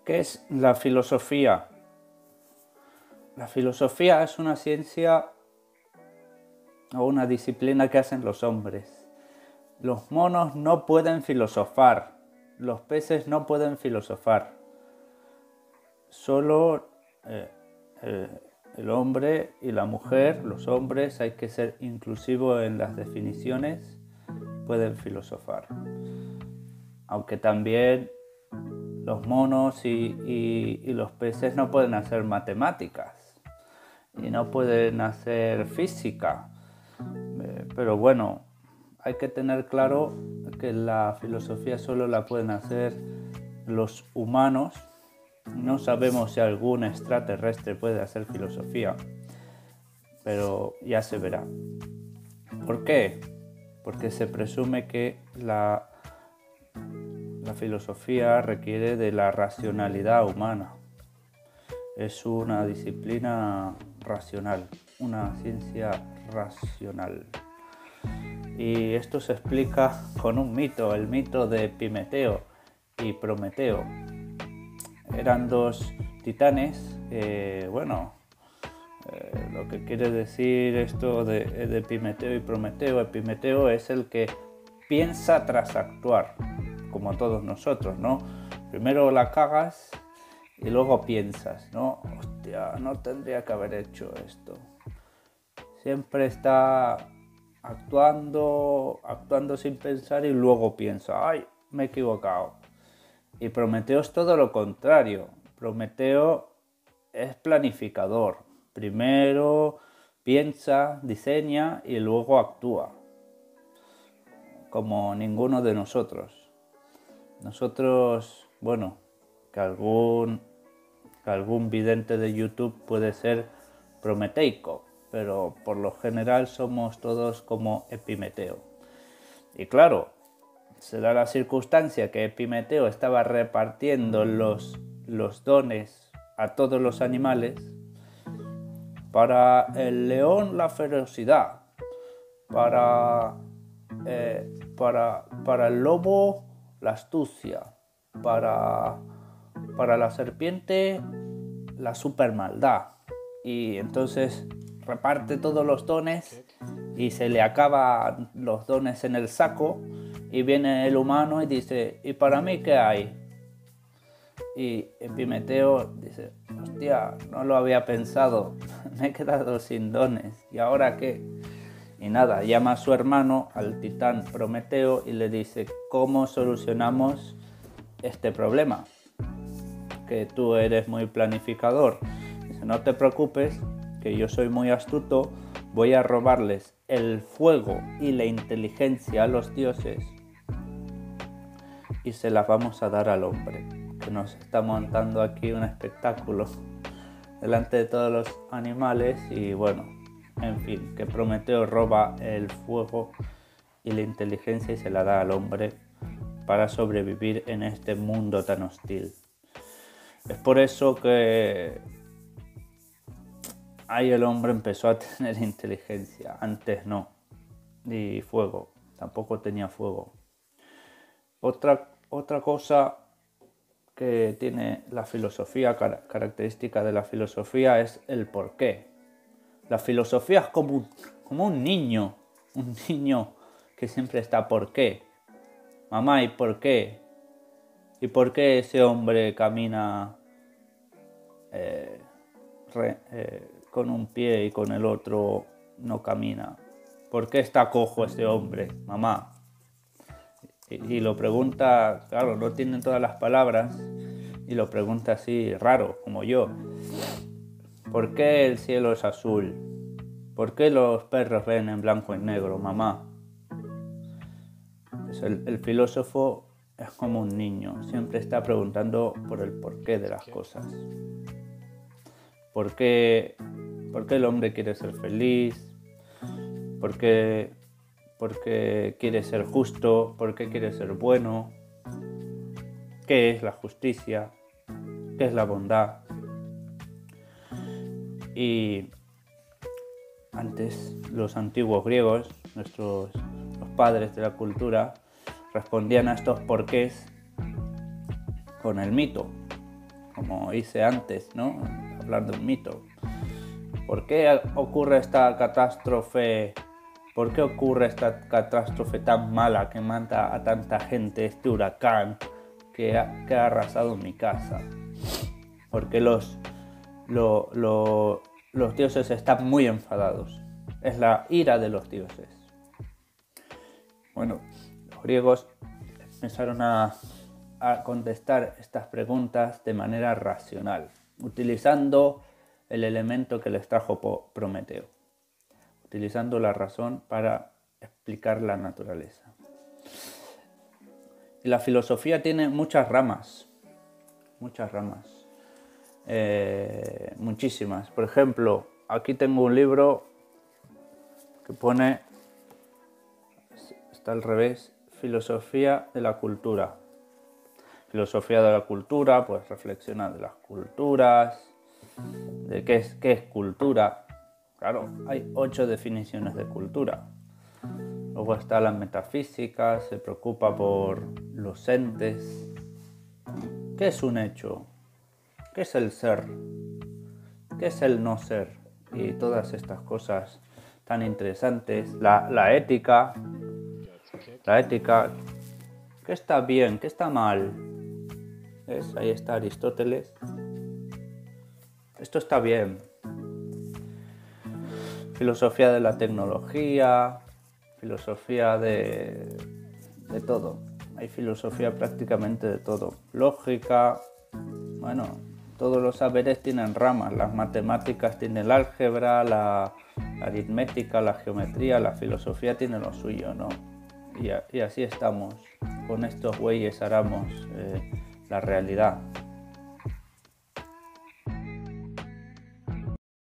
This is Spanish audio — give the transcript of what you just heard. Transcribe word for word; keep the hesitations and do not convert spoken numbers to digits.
¿Qué es la filosofía? La filosofía es una ciencia o una disciplina que hacen los hombres. Los monos no pueden filosofar, los peces no pueden filosofar. Solo eh, eh, el hombre y la mujer, los hombres, hay que ser inclusivos en las definiciones, pueden filosofar. Aunque también los monos y, y, y los peces no pueden hacer matemáticas y no pueden hacer física. Eh, pero bueno, hay que tener claro que la filosofía solo la pueden hacer los humanos. No sabemos si algún extraterrestre puede hacer filosofía, pero ya se verá. ¿Por qué? Porque se presume que la La filosofía requiere de la racionalidad humana. Es una disciplina racional, una ciencia racional. Y esto se explica con un mito, el mito de Epimeteo y Prometeo. Eran dos titanes, eh, bueno, eh, lo que quiere decir esto de, de Epimeteo y Prometeo. Epimeteo es el que piensa tras actuar, como todos nosotros, ¿no? Primero la cagas y luego piensas, ¿no? Hostia, no tendría que haber hecho esto. Siempre está actuando, actuando sin pensar y luego piensa, ay, me he equivocado. Y Prometeo es todo lo contrario. Prometeo es planificador. Primero piensa, diseña y luego actúa. Como ninguno de nosotros. Nosotros, bueno, que algún, que algún vidente de YouTube puede ser prometeico, pero por lo general somos todos como Epimeteo. Y claro, se da la circunstancia que Epimeteo estaba repartiendo los, los dones a todos los animales. Para el león la ferocidad, para, eh, para, para el lobo la astucia, para, para la serpiente la supermaldad. Y entonces reparte todos los dones y se le acaban los dones en el saco y viene el humano y dice, ¿y para mí qué hay? Y Epimeteo dice, hostia, no lo había pensado, me he quedado sin dones, ¿y ahora qué? Y nada, llama a su hermano, al titán Prometeo, y le dice, ¿cómo solucionamos este problema? Que tú eres muy planificador. Dice, no te preocupes, que yo soy muy astuto, voy a robarles el fuego y la inteligencia a los dioses y se las vamos a dar al hombre, que nos está montando aquí un espectáculo delante de todos los animales y bueno, en fin, que Prometeo roba el fuego y la inteligencia y se la da al hombre para sobrevivir en este mundo tan hostil. Es por eso que ahí el hombre empezó a tener inteligencia, antes no, y fuego, tampoco tenía fuego. Otra, otra cosa que tiene la filosofía, característica de la filosofía, es el porqué. La filosofía es como un, como un niño, un niño que siempre está ¿por qué? Mamá, ¿y por qué? ¿Y por qué ese hombre camina eh, re, eh, con un pie y con el otro no camina? ¿Por qué está cojo ese hombre, mamá? Y, y lo pregunta, claro, no tiene todas las palabras y lo pregunta así raro, como yo. ¿Por qué el cielo es azul? ¿Por qué los perros ven en blanco y negro, mamá? Pues el, el filósofo es como un niño, siempre está preguntando por el porqué de las cosas. ¿Por qué, por qué el hombre quiere ser feliz? ¿Por qué, por qué quiere ser justo? ¿Por qué quiere ser bueno? ¿Qué es la justicia? ¿Qué es la bondad? Y antes los antiguos griegos, nuestros los padres de la cultura, respondían a estos porqués con el mito. como hice antes, ¿no? Hablar de un mito. ¿Por qué ocurre esta catástrofe? ¿Por qué ocurre esta catástrofe tan mala que mata a tanta gente, este huracán que ha, que ha arrasado mi casa? Porque los, lo, lo, los dioses están muy enfadados. Es la ira de los dioses. Bueno, los griegos empezaron a, a contestar estas preguntas de manera racional, utilizando el elemento que les trajo Prometeo, utilizando la razón para explicar la naturaleza. Y la filosofía tiene muchas ramas, muchas ramas, eh, muchísimas. Por ejemplo, aquí tengo un libro que pone, está al revés, Filosofía de la cultura. Filosofía de la cultura, pues reflexiona de las culturas, de qué es, qué es cultura. Claro, hay ocho definiciones de cultura. Luego está la metafísica, se preocupa por los entes. ¿Qué es un hecho? ¿Qué es el ser? ¿Qué es el no ser? Y todas estas cosas tan interesantes. La, la ética, la ética, ¿qué está bien? ¿Qué está mal? ¿Ves? Ahí está Aristóteles. Esto está bien. Filosofía de la tecnología, filosofía de, de todo. Hay filosofía prácticamente de todo. Lógica, bueno, todos los saberes tienen ramas. Las matemáticas tienen el álgebra, la, la aritmética, la geometría, la filosofía tiene lo suyo, ¿no? Y, y así estamos. Con estos bueyes aramos eh, la realidad.